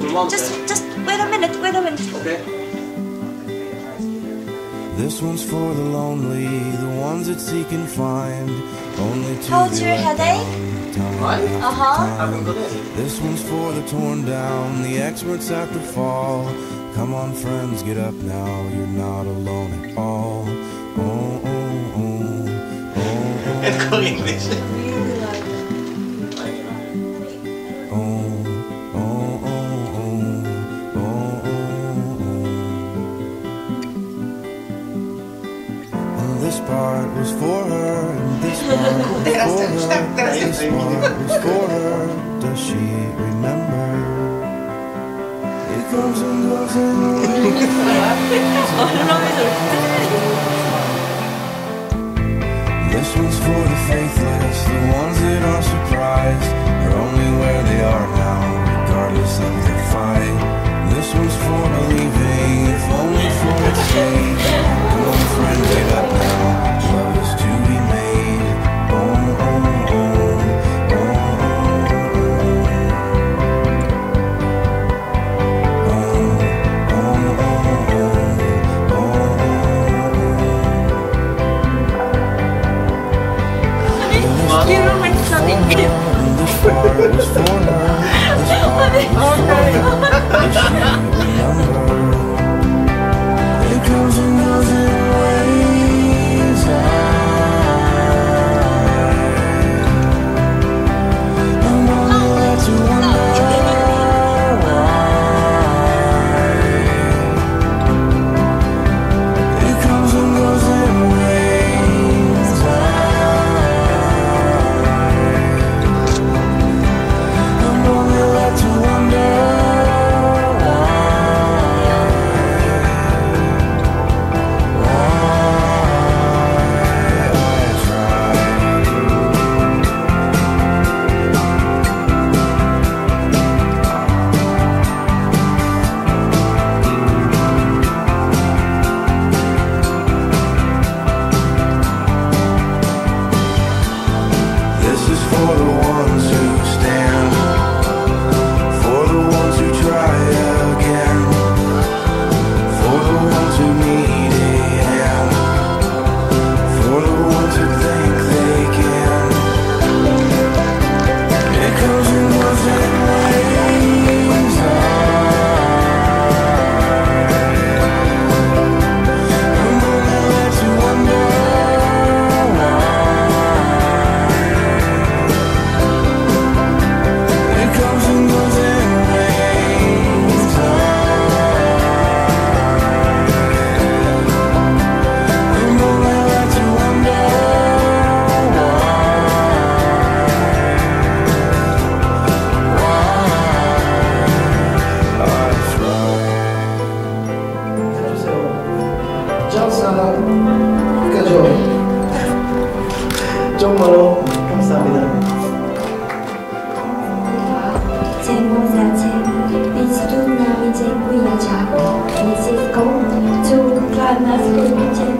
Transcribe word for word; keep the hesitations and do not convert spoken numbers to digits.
Just, just wait a minute, wait a minute. Okay. This one's for the lonely, the ones that seek and find. Only to How's be your let headache? down, time What? after Uh-huh. time. This one's for the torn down, the experts have to fall. Come on, friends, get up now. You're not alone at all. Oh, oh, oh, oh, oh. And go English. Really like it. Oh, oh, oh, oh, oh, oh. And this part was for her, and this part was for her. This part was for her. Does she remember? It comes and goes and this one's for the faithless, the ones that are surprised. They're only where they are now, regardless of their fight. This one's for believing, if only for its sake. Come on, friend, get up now. Love is to be made. Oh, oh, oh, oh, You don't make something. this part was for her. This part was for her. Does she remember? It comes and goes in waves. I'm only left to wonder why. It comes and goes in waves. I'm only left to wonder why. This is for the ones who stand, for the ones who try again, for the ones who need a hand, for the ones who think they can. It comes and goes in waves. I'm only left to wonder why. It comes and goes in waves. I'm only left to wonder why. I try. Ciao Sara, Cagione. 정말로 감사합니다. 请我下前，你是都那一件贵呀茶，你是公主，看那是公主。